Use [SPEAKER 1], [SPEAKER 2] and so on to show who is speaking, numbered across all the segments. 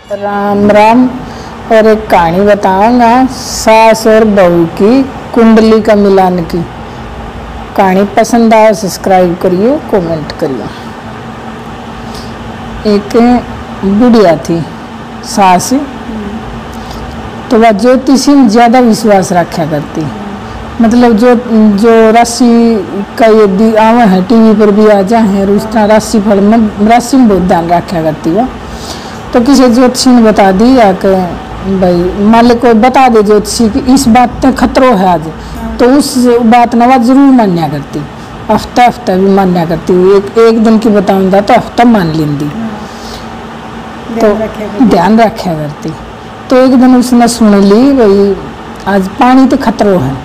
[SPEAKER 1] राम राम। और एक कहानी बताऊंगा सास और बहू की कुंडली का मिलान की। कहानी पसंद आए सब्सक्राइब करियो, कमेंट करियो। एक बुढ़िया थी सास, तो वह ज्योतिषी में ज़्यादा विश्वास रखा करती। मतलब जो राशि का ये आवा है टीवी पर भी आ जाए, उस तरह राशि फल में राशि में बहुत ध्यान रखा करती वह। तो किसी ज्योतिषी ने बता दी या कि भाई मालिक को बता दे ज्योतिषी कि इस बात पे खतरो है आज, तो उस बात न वह जरूर मान्या करती। हफ्ता भी मान्या करती। एक दिन की बताऊंगा तो हफ्ता मान लेंदी, तो ध्यान रखा करती। तो एक दिन उसने सुन ली भाई आज पानी तो खतरो है।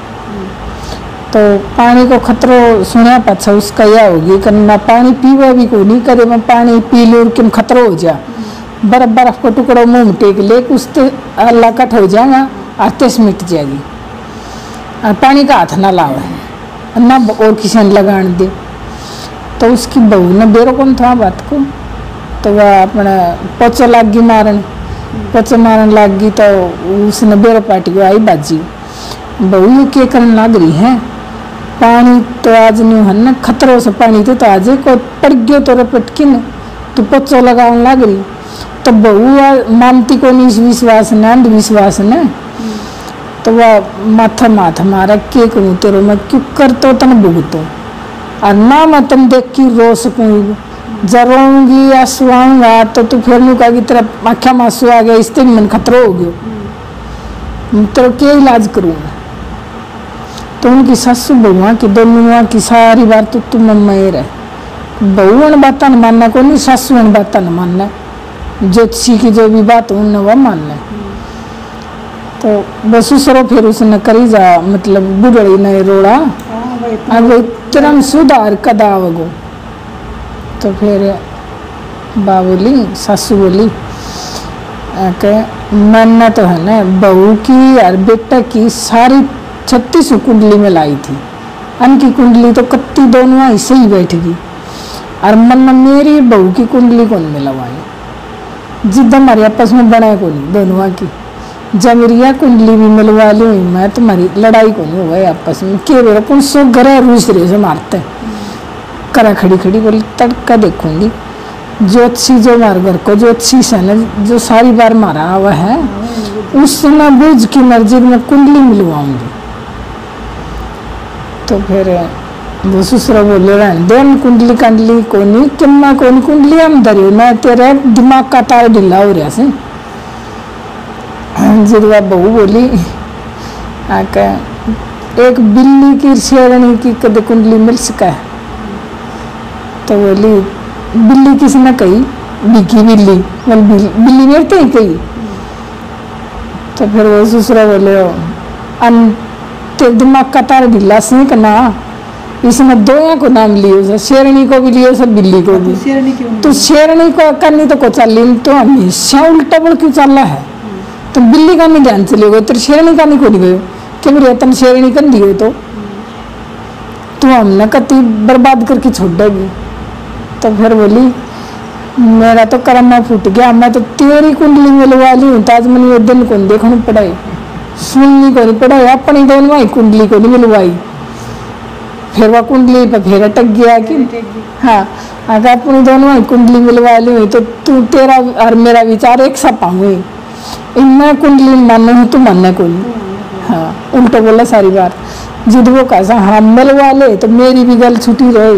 [SPEAKER 1] तो पानी को खतरो सुना पाछा उसका यह होगी कि ना पानी पीवा भी को नहीं करे, मैं पानी पी लूँ कि खतरो हो जा। बर्फ को टुकड़ो मुंह में टेक ले कुछ तो अल्लाह कट हो जाएगा, आते से मिट जाएगी। और पानी का हाथ ना लावे ना और किसी ने लगान दे। तो उसकी बहू ने बेरो कौन था बात को, तो वह अपना पोचा लागी मारन, पोचा मारन लागी। तो उसने बेरो पार्टी को आई बाजी, बहू ये क्या करने लग रही है, पानी तो आज नहीं है ना, खतरों से पानी थे तो आज को पड़ गयो तो रपटकिन तो पोचा लगाने लग रही। तो बहू मानती को नहीं विश्वास न अंधविश्वास न। तो वह माथा मारा के करूँ तेरो मैं क्यों कर तो तन भुगतो, और ना मैं तुम देख की रो सकूँगी जरूंगी या सुआऊंगा तो तू फिर नहीं कहा कि तेरा आँखा में आंसू आ गया, इससे भी मन खतरा हो गया, तेरा क्या इलाज करूँगा। तो उनकी ससु बहुआ की दोनों की सारी बात तो तुम मम्मा ही रहे। बहू ने बात न मानना को नहीं, ससु ने बात न मानना, ज्योतिषी की जो भी बात उनने वह मानना। तो बस उसरो फिर उसने करी जा मतलब बुढ़ड़ी ने रोड़ा अब तुरंत सुधार कदावगो। तो फिर बा बोली सासू बोली के मानना तो है ना, बहू की और बेटा की सारी 36 कुंडली में लाई थी, अनकी कुंडली तो कत्ती दोनों ऐसे ही बैठ गई। और मन मेरी बहू की कुंडली कौन मिलवाई, जिद हमारे आपस में बनाए को नहीं दोनों की। जब मेरी कुंडली भी मिलवा ली मैं, तुम्हारी लड़ाई को नहीं हुआ आपस में के बेरा कौन सो ग्रह दूसरे से मारते करा खड़ी बोली तड़का देखूंगी। ज्योतिषी जो मार घर को ज्योतिषी से न जो सारी बार मारा हुआ है उसने बुझ की मर्जी में कुंडली मिलवाऊंगी। तो फिर वो ससुरा बोले रहने दे कुंडली कंडली कोनी किन्ना कोनी कुंडली हम धरियो मैं, तेरे दिमाग का तार ढीला हो रहा से। जिदवा बहू बोली आके एक बिल्ली की शेरनी की कद कुंडली मिल सका है। तो बोली बिल्ली किसने कही, बिकी बिल्ली बिल्ली मेरते ही कही। तो फिर वो ससुरा बोले तेरे दिमाग का तार ढीला से ना, इसमें दोया को नाम लियो, शेरनी को भी लियो सब बिल्ली को भी। तो शेरनी को करनी तो को चल तो हमेशा उल्टा बोल क्यों चल रहा है, तो बिल्ली का नहीं ध्यान चले गए तेरे शेरनी का नहीं को नहीं गयो कि मेरे तन शेरनी कर दियो तो हमने कति बर्बाद करके छोड़ देगी। तो फिर बोली मेरा तो कर्म फूट गया, मैं तो तेरी कुंडली मिलवा ली हूँ, ताज मैंने ये दिन कौन देखना पड़ाई सुननी को नहीं पड़ाई, अपनी दोनों ही कुंडली को नहीं मिलवाई। फिर वह कुंडली पर फिर अटक गया कि हाँ अगर अपनी दोनों ही कुंडली मिलवा ली हुई तो तू तेरा और मेरा विचार एक सा पाऊंगी, इनमें कुंडली मानना हूँ तू मानना को नहीं। हाँ उल्टा बोला सारी बात। जिद वो कैसा हाँ मिलवा ले तो मेरी भी गल छुट्टी रहे,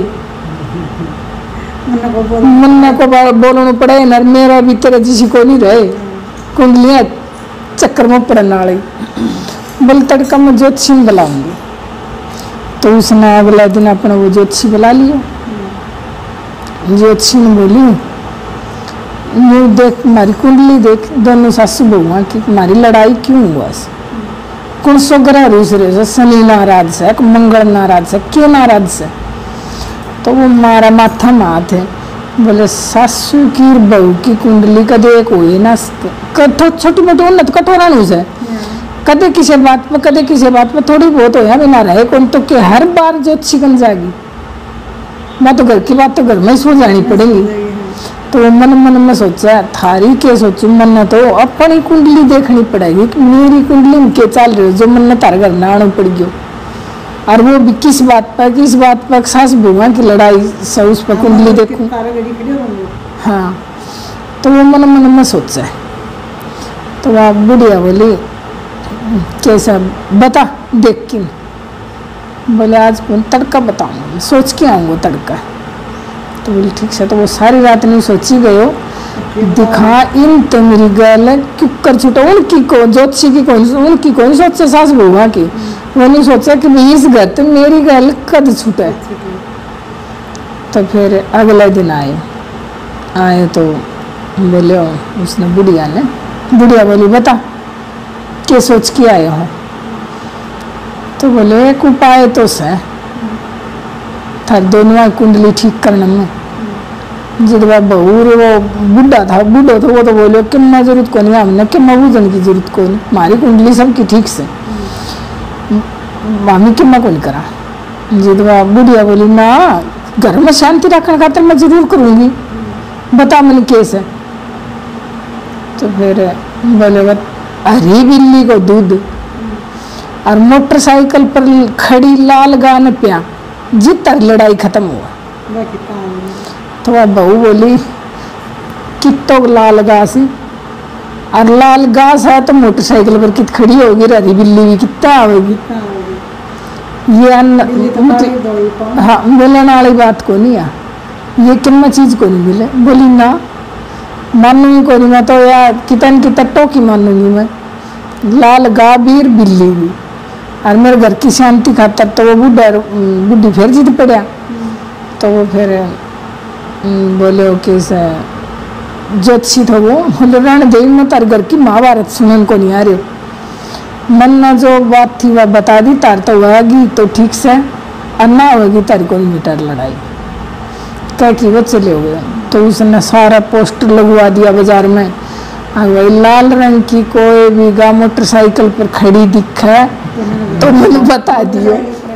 [SPEAKER 1] मन्ना को बोलना पड़े न, मेरा भी तेरा जिसी को नहीं रहे, कुंडलियाँ चक्कर में पड़ने वाली। बोल तड़का मैं ज्योतिषी बुलाऊंगी। तो उसने अगला दिन अपना वो ज्योतिषी बुला लिया। ज्योतिषी ने बोली ये देख हमारी कुंडली देख, दोनों सासू बहुआ की हमारी लड़ाई क्यों हुआ, कौन सो ग्रह दूसरे से, शनि नाराज से मंगल नाराज से क्यों नाराज से। तो वो मारा माथा माथ है, बोले सासू की बहू की कुंडली कदे एक हुई ना, छोटी मोटी उन्नत कठोराणु से कदे किसी बात पर कदे किसी बात पर थोड़ी बहुत हो बिना रहे कौन, तो के हर बार ज्योतिषी बन जाएगी। मैं तो घर की बात तो घर में ही सो जानी पड़ेगी। तो मन मन में सोचा थारी के सोचू मन तो अपनी कुंडली देखनी पड़ेगी कि मेरी कुंडली में के चल रही हो जो मन तार घर ना आना पड़ गयो। और वो भी किस बात पर सास बहुआ की लड़ाई से उस पर कुंडली देखूं। हाँ तो वो मन मन में सोचा। तो वह बुढ़िया बोली कैसा बता देख के। बोले आज कौन तड़का बताऊंगा, सोच के आऊँगा तड़का। तो बोली ठीक है। तो वो सारी रात नहीं सोची गयो दिखा इन तो मेरी गल क्यों छूटा उनकी को ज्योतिषी की कौन उनकी कौन सोचे सास बहुआ की। वो नहीं सोचा कि भाई इस घर तो मेरी गल कद छूटे। तो फिर अगले दिन आए तो बोले उसने बुढ़िया बोली बता क्या सोच के आए हो। तो बोले एक उपाय तो से थार दोनों कुंडली ठीक करने में। जिदवा बहू वो बुढ़ा था तो वो तो बोलो कि मैं जरूरत को नहीं हमने कि मैं बूझन की जरूरत को नहीं हमारी कुंडली सबकी ठीक से मामी कि मैं को नहीं करा। जिदवा बुढ़िया बोली ना घर में शांति रखने खातिर मैं जरूर करूँगी बता मैंने कैसे। तो फिर बोले हरी बिल्ली को दूध और मोटरसाइकिल पर खड़ी लाल गान पिया जित तक लड़ाई खत्म हुआ। तो वह बहू बोली कितो लाल घास और लाल घास है तो मोटरसाइकिल पर कित खड़ी होगी हरी बिल्ली भी कितना आवेगी। ये हाँ मिलने वाली बात को नहीं है ये कितना चीज को नहीं मिले। बोली ना मानूंगी को नहीं मैं तो यार कितन की तट्टों की मानूंगी मैं लाल गा भी बिल्ली भी। और मेरे घर की शांति खातर तो वो बुढ़ी फिर जिद पड़ा। तो वो फिर बोले कि ज्योतिषी था वो बोले रण देवी में तार घर की महाभारत सुनने को नहीं आ रहे मन में जो बात थी वह बता दी तार तो होगी तो ठीक से और ना होगी तार को मीटर लड़ाई क्या कि वो चले हो गए। तो उसने सारा पोस्टर लगवा दिया बाजार में और वही लाल रंग की कोई भी गा मोटरसाइकिल पर खड़ी दिखे तो मैंने बता दियो।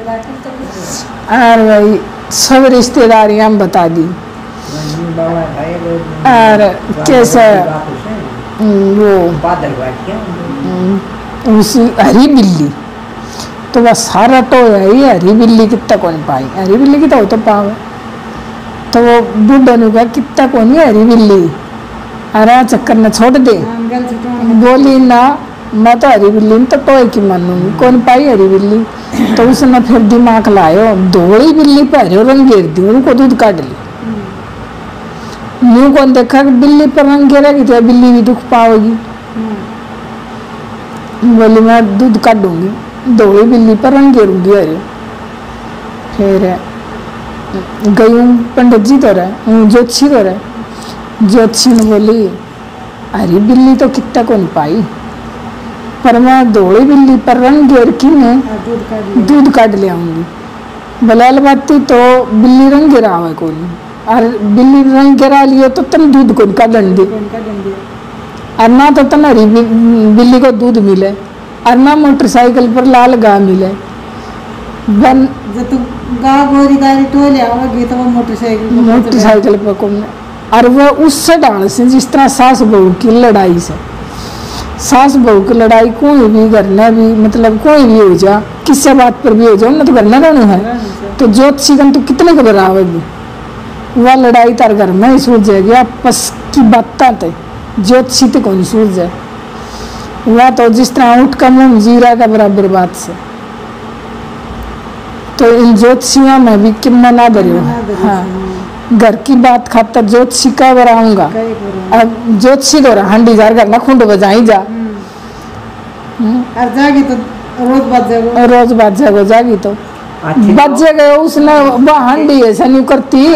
[SPEAKER 1] और वही सब रिश्तेदारियां बता दी। और कैसे वो उसी हरी बिल्ली तो वह सारा तो है हरी बिल्ली कितना कौन पाई हरी बिल्ली की तो पावे। तो वो बुढ़ा ने कहा कितना कौन है हरी बिल्ली अरे चक्कर न छोड़ दे। बोली ना मैं तो हरी बिल्ली तो टोए की मानूंगी कौन पाई हरी बिल्ली। तो उसने फिर दिमाग लायो धोली बिल्ली पर हरे रंग घेर दी उनको दूध काट ली। यूं कौन देखा कि बिल्ली पर रंग घेरेगी तो बिल्ली भी दुख पाएगी। बोली मैं दूध काटूंगी धोली बिल्ली पर रंग घेरूंगी अरे। फिर गई पंडित जी तो रहे ज्योतिषी तो रहे ज्योतिषी ने बोली हरी बिल्ली तो कितना को नहीं पाई पर मैं धोली बिल्ली पर रंग घेर की मैं दूध काट ले आऊंगी। बलाल बाती तो बिल्ली रंग गिरा हुआ को नहीं और बिल्ली रंग गिरा लियो तो तन दूध को का दंडी और ना तो तन हरी बिल्ली को दूध मिले और ना मोटरसाइकिल पर लाल गा मिले। बन
[SPEAKER 2] तो गा गोरी गाड़ी टोले आओगे तो वो
[SPEAKER 1] मोटरसाइकिल पर को और वो उससे डाल से जिस तरह सास बहू की लड़ाई से सास बहू की लड़ाई कोई भी करना भी मतलब कोई भी हो जा किसी बात पर भी हो जाओ ना तो करना रहना है। तो ज्योतिषी तो कितने खबर आवेगी वह लड़ाई तार घर में ही सूझ जाएगी आपस की बातें थे ज्योतिषी तो कौन सूझ जाए वह तो जिस तरह उठ का मुंह जीरा का बराबर बात से। तो इन ज्योतिषियों में भी कितना ना डरियो। हाँ घर की बात खातर ज्योतिषी का बराऊंगा अब ज्योतिषी तो हंडी जार करना खुंड बजाई जा
[SPEAKER 2] और जागी तो
[SPEAKER 1] रोज बात जागो जागी तो बच गए उसने वह हंडी ऐसा नहीं करती।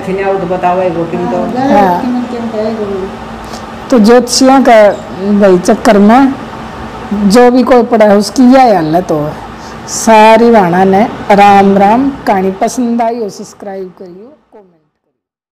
[SPEAKER 1] तो ज्योतिषियों का भाई चक्कर में जो भी कोई पड़ा है उसकी यह हालत हो सारी वाणा ने राम राम कहानी पसंद आई हो सब्सक्राइब करियो।